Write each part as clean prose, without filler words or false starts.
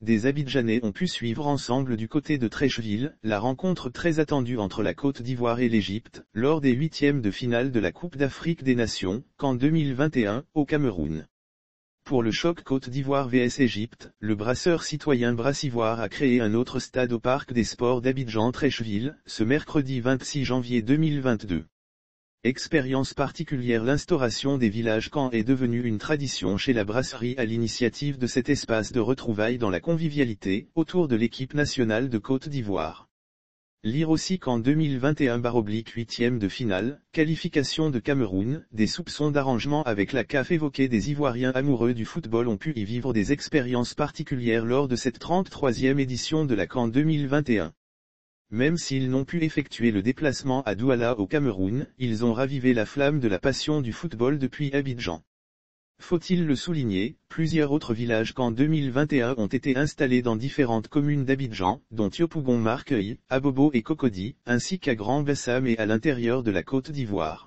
des Abidjanais ont pu suivre ensemble du côté de Treichville, la rencontre très attendue entre la Côte d'Ivoire et l'Égypte, lors des huitièmes de finale de la Coupe d'Afrique des Nations, CAN 2021, au Cameroun. Pour le choc Côte d'Ivoire vs Égypte, le brasseur citoyen Brassivoire a créé un autre stade au Parc des Sports d'Abidjan-Treichville, ce mercredi 26 janvier 2022. Expérience particulière. L'instauration des villages camps est devenue une tradition chez la brasserie à l'initiative de cet espace de retrouvailles dans la convivialité, autour de l'équipe nationale de Côte d'Ivoire. Lire aussi qu'en 2021/8e de finale, qualification de Cameroun, des soupçons d'arrangement avec la CAF évoqués. Des Ivoiriens amoureux du football ont pu y vivre des expériences particulières lors de cette 33e édition de la CAN 2021. Même s'ils n'ont pu effectuer le déplacement à Douala au Cameroun, ils ont ravivé la flamme de la passion du football depuis Abidjan. Faut-il le souligner, plusieurs autres villages CAN 2021 ont été installés dans différentes communes d'Abidjan, dont Yopougon, Marqueuil, Abobo et Cocody, ainsi qu'à Grand Bassam et à l'intérieur de la Côte d'Ivoire.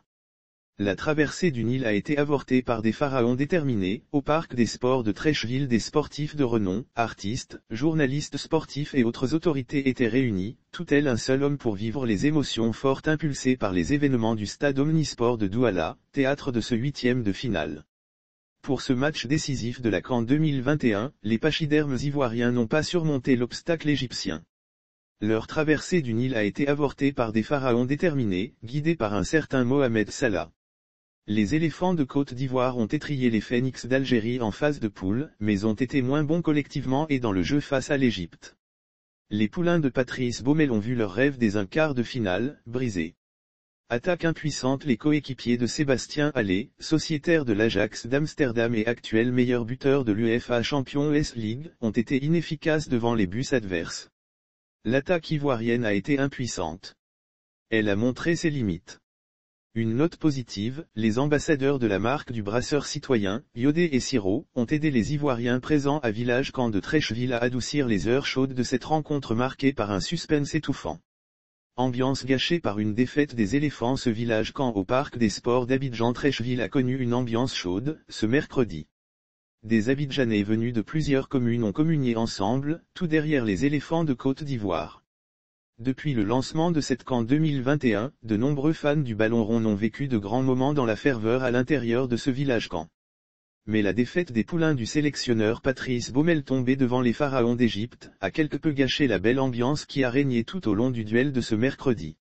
La traversée du Nil a été avortée par des pharaons déterminés. Au Parc des Sports de Treichville, des sportifs de renom, artistes, journalistes sportifs et autres autorités étaient réunis, tout tel un seul homme pour vivre les émotions fortes impulsées par les événements du stade omnisport de Douala, théâtre de ce huitième de finale. Pour ce match décisif de la CAN 2021, les pachydermes ivoiriens n'ont pas surmonté l'obstacle égyptien. Leur traversée du Nil a été avortée par des pharaons déterminés, guidés par un certain Mohamed Salah. Les éléphants de Côte d'Ivoire ont étrillé les phénix d'Algérie en phase de poule, mais ont été moins bons collectivement et dans le jeu face à l'Égypte. Les poulains de Patrice Baumel ont vu leur rêve des un quart de finale, brisé. Attaque impuissante. Les coéquipiers de Sébastien Haller, sociétaire de l'Ajax d'Amsterdam et actuel meilleur buteur de l'UEFA Champions League, ont été inefficaces devant les buts adverses. L'attaque ivoirienne a été impuissante. Elle a montré ses limites. Une note positive, les ambassadeurs de la marque du brasseur citoyen, Yodé et Siro, ont aidé les Ivoiriens présents à Village Camp de Treichville à adoucir les heures chaudes de cette rencontre marquée par un suspense étouffant. Ambiance gâchée par une défaite des éléphants. Ce village camp au Parc des Sports d'Abidjan-Treichville a connu une ambiance chaude, ce mercredi. Des Abidjanais venus de plusieurs communes ont communié ensemble, tout derrière les éléphants de Côte d'Ivoire. Depuis le lancement de cette CAN 2021, de nombreux fans du ballon rond ont vécu de grands moments dans la ferveur à l'intérieur de ce village camp. Mais la défaite des poulains du sélectionneur Patrice Baumel tombé devant les pharaons d'Égypte, a quelque peu gâché la belle ambiance qui a régné tout au long du duel de ce mercredi.